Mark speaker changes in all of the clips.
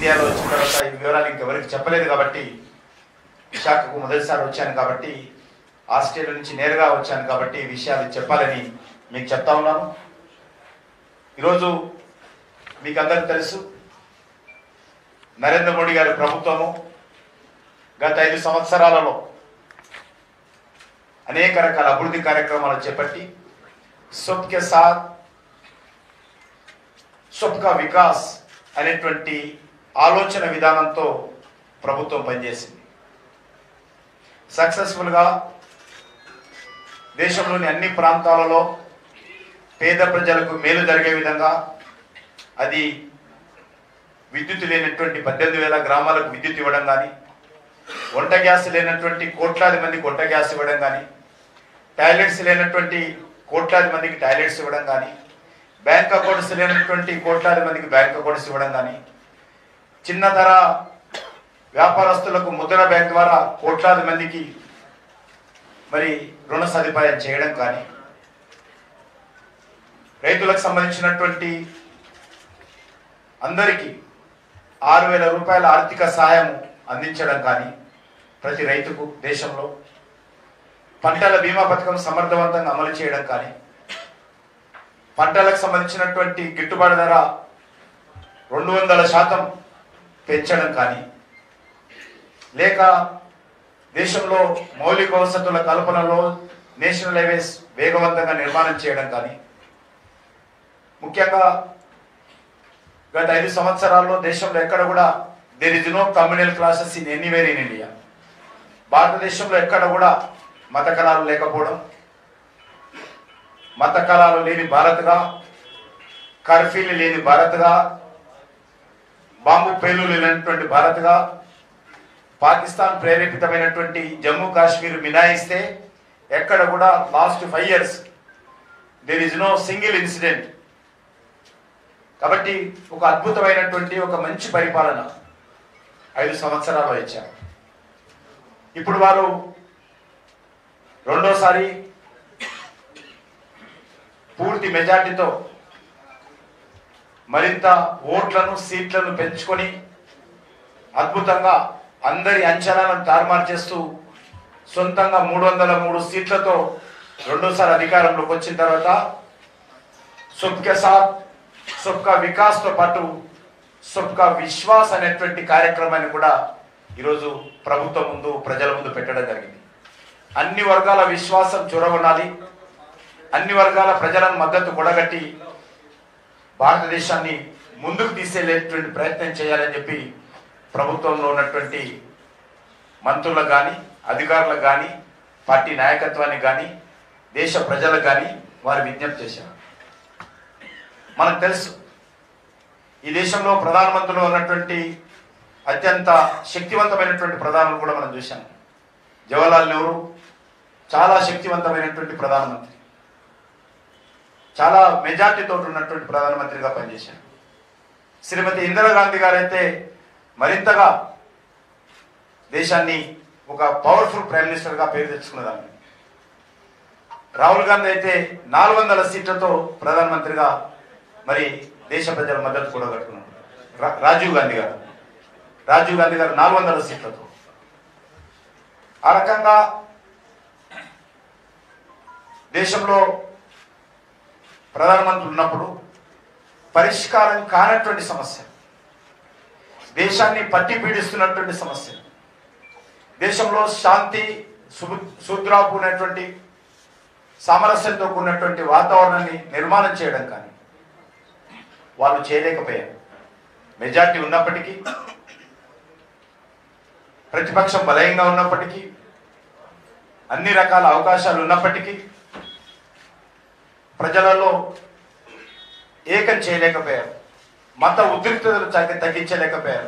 Speaker 1: ఇండియాలో వచ్చిన తర్వాత ఈ వివరాలు ఇంకెవరికి చెప్పలేదు కాబట్టి విశాఖకు మొదటిసారి వచ్చాను కాబట్టి ఆస్ట్రేలియా నుంచి నేరుగా వచ్చాను కాబట్టి ఈ విషయాలు చెప్పాలని మీకు చెప్తా ఉన్నాను. ఈరోజు మీకు అందరికీ తెలుసు, నరేంద్ర మోడీ గారి ప్రభుత్వము గత 5 సంవత్సరాలలో అనేక రకాల అభివృద్ధి కార్యక్రమాలు చేపట్టి సబ్కే సాత్ సబ్కా వికాస్ అనేటువంటి ఆలోచన విధానంతో ప్రభుత్వం పనిచేసింది. సక్సెస్ఫుల్గా దేశంలోని అన్ని ప్రాంతాలలో పేద ప్రజలకు మేలు జరిగే విధంగా, అది విద్యుత్ లేనటువంటి 18,000 గ్రామాలకు విద్యుత్ ఇవ్వడం కానీ, వంట గ్యాస్ లేనటువంటి కోట్లాది మందికి వంట గ్యాస్ ఇవ్వడం కానీ, టాయిలెట్స్ లేనటువంటి కోట్లాది మందికి టాయిలెట్స్ ఇవ్వడం కానీ, బ్యాంక్ అకౌంట్స్ లేనటువంటి కోట్లాది మందికి బ్యాంక్ అకౌంట్స్ ఇవ్వడం కానీ, చిన్నతర వ్యాపారస్తులకు ముద్ర బ్యాంక్ ద్వారా కోట్లాది మందికి మరి రుణ సదుపాయం చేయడం కానీ, రైతులకు సంబంధించినటువంటి అందరికీ 6,000 రూపాయల ఆర్థిక సహాయం అందించడం కానీ, ప్రతి రైతుకు దేశంలో పంటల బీమా పథకం సమర్థవంతంగా అమలు చేయడం కానీ, పంటలకు సంబంధించినటువంటి గిట్టుబాటు ధర 200% పెంచడం కానీ, లేక దేశంలో మౌలిక వసతుల కల్పనలో నేషనల్ హైవేస్ వేగవంతంగా నిర్మాణం చేయడం కానీ, ముఖ్యంగా గత 5 సంవత్సరాల్లో దేశంలో ఎక్కడ కూడా there is no communal clashes in anywhere in India. భారతదేశంలో ఎక్కడ కూడా మత కళాలు లేకపోవడం, మత కళాలు లేని భారత్గా, కర్ఫ్యూలు లేని భారత్గా, బాంబు పేలులు లేనటువంటి భారత్గా, పాకిస్తాన్ ప్రేరేపితమైనటువంటి జమ్మూ కాశ్మీర్ మినాయిస్తే ఎక్కడ కూడా last 5 years there is no single incident. కాబట్టి ఒక అద్భుతమైనటువంటి ఒక మంచి పరిపాలన 5 సంవత్సరాలు ఇచ్చారు. ఇప్పుడు వారు రెండోసారి పూర్తి మెజార్టీతో మరింత ఓట్లను సీట్లను పెంచుకొని అద్భుతంగా అందరి అంచనాలను తారుమారు చేస్తూ సొంతంగా 303 సీట్లతో రెండోసారి అధికారంలోకి వచ్చిన తర్వాత సబ్కే సాత్ సబ్కా వికాస్తో పాటు సబ్కా విశ్వాస్ అనేటువంటి కార్యక్రమాన్ని కూడా ఈరోజు ప్రభుత్వం ముందు, ప్రజల ముందు పెట్టడం జరిగింది. అన్ని వర్గాల విశ్వాసం చొరగొనాలి, అన్ని వర్గాల ప్రజలను మద్దతు కూడగట్టి భారతదేశాన్ని ముందుకు తీసుకెళ్లేటువంటి ప్రయత్నం చేయాలని చెప్పి ప్రభుత్వంలో ఉన్నటువంటి మంత్రులకు కానీ, అధికారులకు కానీ, పార్టీ నాయకత్వానికి కానీ, దేశ ప్రజలకు కానీ వారు విజ్ఞప్తి చేశారు. మనకు తెలుసు, ఈ దేశంలో ప్రధానమంత్రిలో ఉన్నటువంటి అత్యంత శక్తివంతమైనటువంటి ప్రధానులు కూడా మనం చూశాం. జవహర్లాల్ నెహ్రూ చాలా శక్తివంతమైనటువంటి ప్రధానమంత్రి, చాలా మెజార్టీతో ఉన్నటువంటి ప్రధానమంత్రిగా పనిచేశారు. శ్రీమతి ఇందిరాగాంధీ గారు అయితే మరింతగా దేశాన్ని ఒక పవర్ఫుల్ ప్రైమ్ మినిస్టర్గా పేరు తెచ్చుకున్నదాన్ని. రాహుల్ గాంధీ అయితే 400 సీట్లతో ప్రధానమంత్రిగా మరి దేశ ప్రజల మద్దతు కూడా కట్టుకున్నారు. రాజీవ్ గాంధీ గారు 400 సీట్లతో. ఆ రకంగా దేశంలో ప్రధానమంత్రి ఉన్నప్పుడు పరిష్కారం కానటువంటి సమస్య, దేశాన్ని పట్టి పీడిస్తున్నటువంటి సమస్య, దేశంలో శాంతి సూత్రాపునటువంటి సామరస్యంతో కూడినటువంటి వాతావరణాన్ని నిర్మాణం చేయడం కానీ వాళ్ళు చేయలేకపోయారు. మెజార్టీ ఉన్నప్పటికీ, ప్రతిపక్షం బలంగా ఉన్నప్పటికీ, అన్ని రకాల అవకాశాలు ఉన్నప్పటికీ ప్రజలలో ఏకం చేయలేకపోయారు. మత ఉద్రిక్తతలు తగ్గించలేకపోయారు.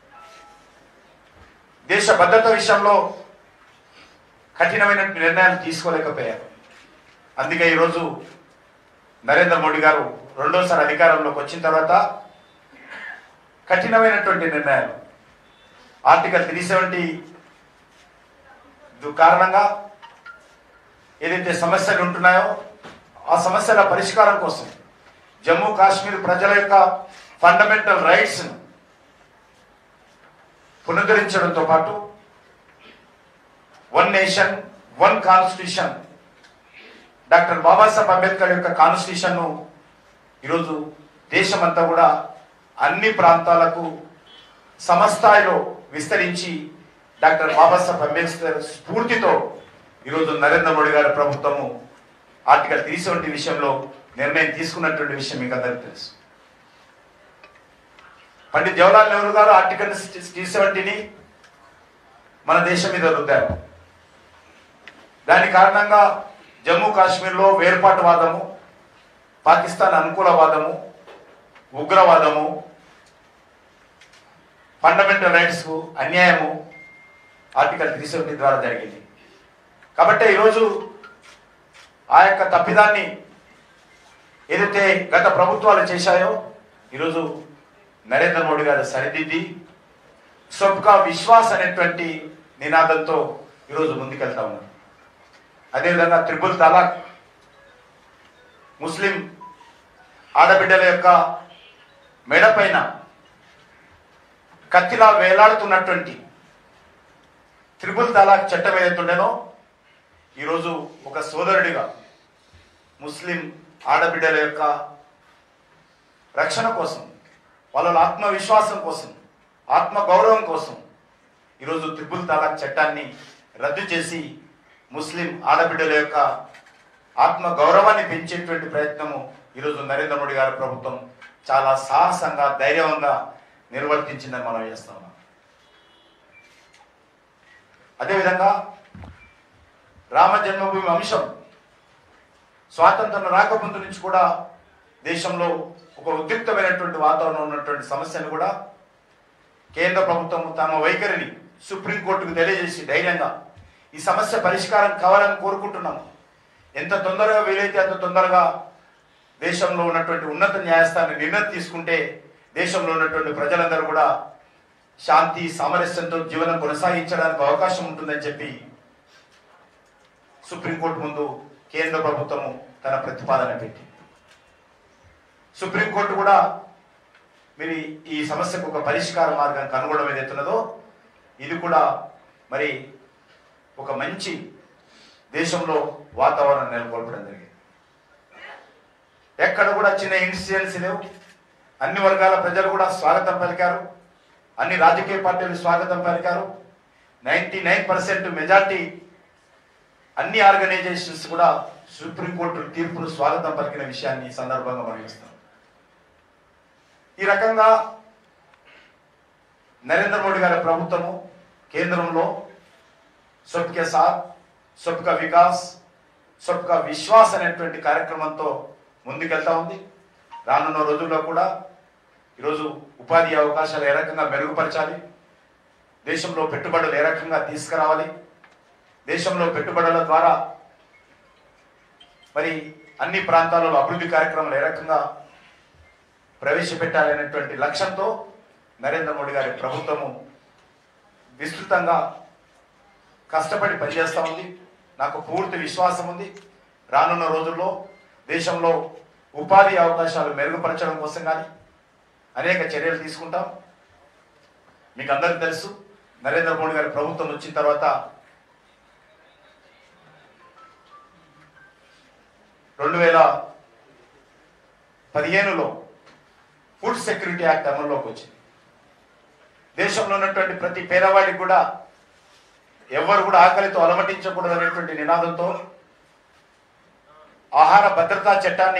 Speaker 1: దేశ భద్రత విషయంలో కఠినమైన నిర్ణయాలు తీసుకోలేకపోయారు. అందుకే ఈరోజు నరేంద్ర మోడీ గారు రెండోసారి అధికారంలోకి వచ్చిన తర్వాత కఠినమైనటువంటి నిర్ణయాలు, ఆర్టికల్ 370 కారణంగా ఏదైతే సమస్యలు ఉంటున్నాయో ఆ సమస్యల పరిష్కారం కోసం జమ్మూ కాశ్మీర్ ప్రజల యొక్క ఫండమెంటల్ రైట్స్ పునరుద్ధరించడంతో పాటు one nation one constitution doctor Babasaheb Ambedkar యొక్క కాన్స్టిట్యూషన్ను ఈరోజు దేశమంతా కూడా అన్ని ప్రాంతాలకు సమస్థాయిలో విస్తరించి డాక్టర్ బాబాసాహెబ్ అంబేద్కర్ స్ఫూర్తితో ఈరోజు నరేంద్ర మోడీ గారి ప్రభుత్వము ఆర్టికల్ 370 విషయంలో నిర్ణయం తీసుకున్నటువంటి విషయం మీకు అందరికీ తెలుసు. పండిత్ జవహర్లాల్ నెహ్రూ గారు ఆర్టికల్ 370ని మన దేశం మీద రుద్దారు. దాని కారణంగా జమ్మూ కాశ్మీర్లో వేర్పాటువాదము, పాకిస్తాన్ అనుకూలవాదము, ఉగ్రవాదము, ఫండమెంటల్ రైట్స్ అన్యాయము ఆర్టికల్ 370 ద్వారా జరిగింది. కాబట్టి ఈరోజు ఆ యొక్క తప్పిదాన్ని ఏదైతే గత ప్రభుత్వాలు చేశాయో ఈరోజు నరేంద్ర మోడీ గారు సరిదిద్ది సబ్కా విశ్వాస్ అనేటువంటి నినాదంతో ఈరోజు ముందుకెళ్తా ఉన్నారు. అదేవిధంగా త్రిపుల్ తలాక్, ముస్లిం ఆడబిడ్డల యొక్క మెడపైన కత్తిలా వేలాడుతున్నటువంటి త్రిపుల్ తలాక్ చట్టం ఏదైతుండేనో ఈరోజు ఒక సోదరుడిగా ముస్లిం ఆడబిడ్డల యొక్క రక్షణ కోసం, వాళ్ళ ఆత్మవిశ్వాసం కోసం, ఆత్మ గౌరవం కోసం ఈరోజు త్రిపుల్ తలాక్ చట్టాన్ని రద్దు చేసి ముస్లిం ఆడబిడ్డల యొక్క ఆత్మ గౌరవాన్ని పెంచేటువంటి ప్రయత్నము ఈరోజు నరేంద్ర మోడీ గారి ప్రభుత్వం చాలా సాహసంగా ధైర్యంగా నిర్వర్తించిందని మనం చేస్తాం. అదేవిధంగా రామ జన్మభూమి అంశం స్వాతంత్రం రాకముందు నుంచి కూడా దేశంలో ఒక ఉద్రిక్తమైనటువంటి వాతావరణం ఉన్నటువంటి సమస్యను కూడా కేంద్ర ప్రభుత్వం తమ వైఖరిని సుప్రీంకోర్టుకు తెలియజేసి ధైర్యంగా ఈ సమస్య పరిష్కారం కావాలని కోరుకుంటున్నాము. ఎంత తొందరగా వీలైతే అంత తొందరగా దేశంలో ఉన్నటువంటి ఉన్నత న్యాయస్థానం నిర్ణయం తీసుకుంటే దేశంలో ఉన్నటువంటి ప్రజలందరూ కూడా శాంతి సామరస్యంతో జీవనం కొనసాగించడానికి అవకాశం ఉంటుందని చెప్పి సుప్రీంకోర్టు ముందు కేంద్ర ప్రభుత్వము తన ప్రతిపాదన పెట్టి సుప్రీంకోర్టు కూడా మరి ఈ సమస్యకు ఒక పరిష్కార మార్గం కనుగొనడం ఏదైతున్నదో ఇది కూడా మరి ఒక మంచి దేశంలో వాతావరణం నెలకొల్పడం జరిగింది. ఎక్కడ కూడా చిన్న ఇన్సిడెంట్స్ లేవు. అన్ని వర్గాల ప్రజలు కూడా స్వాగతం పలికారు. అన్ని రాజకీయ పార్టీలు స్వాగతం పలికారు. 99% మెజార్టీ అన్ని ఆర్గనైజేషన్స్ కూడా సుప్రీంకోర్టు తీర్పును స్వాగతం పలికిన విషయాన్ని ఈ సందర్భంగా మనవిస్తాం. ఈ రకంగా నరేంద్ర మోడీ గారి ప్రభుత్వము కేంద్రంలో సబ్కే సాత్, సబ్కా వికాస్, సబ్కా విశ్వాస్ అనేటువంటి కార్యక్రమంతో ముందుకెళ్తా ఉంది. రానున్న రోజుల్లో కూడా ఈరోజు ఉపాధి అవకాశాలు ఏ రకంగా మెరుగుపరచాలి, దేశంలో పెట్టుబడులు ఏ రకంగా తీసుకురావాలి, దేశంలో పెట్టుబడుల ద్వారా మరి అన్ని ప్రాంతాలలో అభివృద్ధి కార్యక్రమాలు ఏ రకంగా ప్రవేశపెట్టాలి అనేటువంటి లక్ష్యంతో నరేంద్ర మోడీ గారి ప్రభుత్వము విస్తృతంగా కష్టపడి పనిచేస్తూ ఉంది. నాకు పూర్తి విశ్వాసం ఉంది రానున్న రోజుల్లో దేశంలో ఉపాధి అవకాశాలు మెరుగుపరచడం కోసం కానీ అనేక చర్యలు తీసుకుంటాం. మీకు అందరికీ తెలుసు నరేంద్ర మోడీ గారి ప్రభుత్వం వచ్చిన తర్వాత 2015లో ఫుడ్ సెక్యూరిటీ యాక్ట్ అమల్లోకి వచ్చింది. దేశంలో ఉన్నటువంటి ప్రతి పేదవాడికి కూడా ఎవరు కూడా ఆకలితో అలమటించకూడదు అనేటువంటి నినాదంతో ఆహార భద్రతా చట్టాన్ని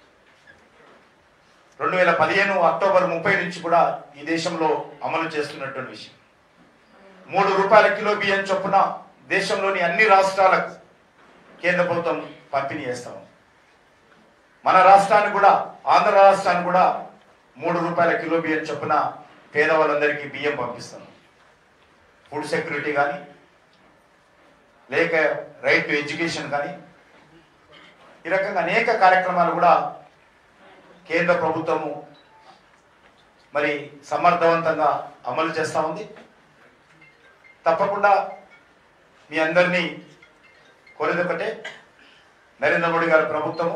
Speaker 1: 2015 అక్టోబర్ 30 నుంచి కూడా ఈ దేశంలో అమలు చేస్తున్నటువంటి విషయం. 3 రూపాయల కిలో బియ్యం చొప్పున దేశంలోని అన్ని రాష్ట్రాలకు కేంద్ర ప్రభుత్వం పంపిణీ చేస్తాం. మన రాష్ట్రాన్ని కూడా ఆంధ్ర రాష్ట్రాన్ని కూడా 3 రూపాయల కిలో బియ్యం చొప్పున పేదవాళ్ళందరికీ బియ్యం పంపిస్తాం. ఫుడ్ సెక్యూరిటీ కానీ లేక రైట్ టు ఎడ్యుకేషన్ కానీ ఈ రకంగా అనేక కార్యక్రమాలు కూడా కేంద్ర ప్రభుత్వము మరి సమర్థవంతంగా అమలు చేస్తూ ఉంది. తప్పకుండా మీ అందరినీ కోరేది ఒకటే, నరేంద్ర మోడీ గారి ప్రభుత్వము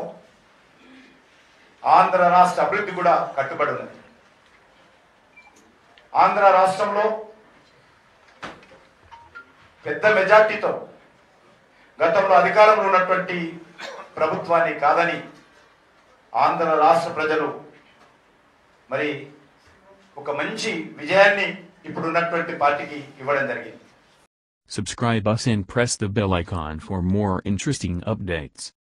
Speaker 1: ఆంధ్ర రాష్ట్ర అభివృద్ధి కూడా కట్టుబడి ఉన్నది. ఆంధ్ర రాష్ట్రంలో పెద్ద మెజార్టీతో గతంలో అధికారంలో ఉన్నటువంటి ప్రభుత్వాన్ని కాదని ఆంధ్ర రాష్ట్ర ప్రజలు మరి ఒక మంచి విజయాన్ని ఇప్పుడున్నటువంటి పార్టీకి ఇవ్వడం జరిగింది.
Speaker 2: Subscribe us and press the bell icon for more interesting updates.